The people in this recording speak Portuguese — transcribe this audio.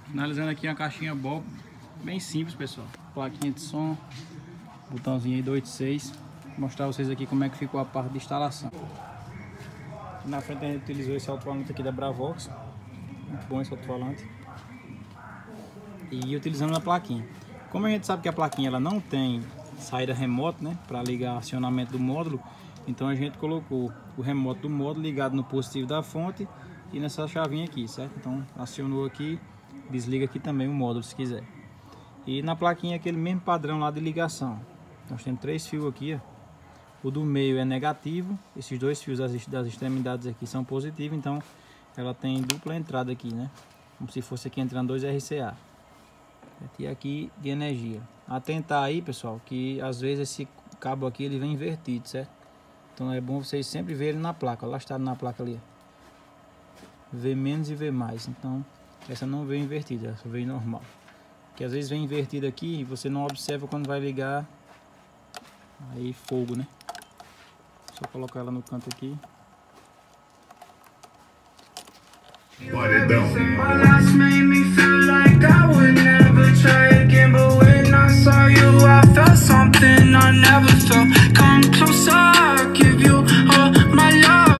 Finalizando aqui uma caixinha Bob, bem simples, pessoal. Plaquinha de som, botãozinho aí do 86. Vou mostrar vocês aqui como é que ficou a parte de instalação. Na frente a gente utilizou esse alto-falante aqui da Bravox, muito bom esse alto-falante. E utilizando a plaquinha. Como a gente sabe que a plaquinha ela não tem saída remota, né, para ligar acionamento do módulo, então a gente colocou o remoto do módulo ligado no positivo da fonte e nessa chavinha aqui, certo? Então acionou aqui, desliga aqui também o módulo se quiser. E na plaquinha aquele mesmo padrão lá de ligação. Nós temos 3 fios aqui, ó. O do meio é negativo, esses 2 fios das extremidades aqui são positivos, então ela tem dupla entrada aqui, né? Como se fosse aqui entrando 2 RCA. E aqui de energia. Atentar aí, pessoal, que às vezes esse cabo aqui ele vem invertido, certo? Então é bom vocês sempre verem na placa. Lá está na placa ali. V- e V+. Então essa não veio invertida, essa veio normal. Que às vezes vem invertida aqui e você não observa quando vai ligar. Aí fogo, né? Só colocar ela no canto aqui. Paredão.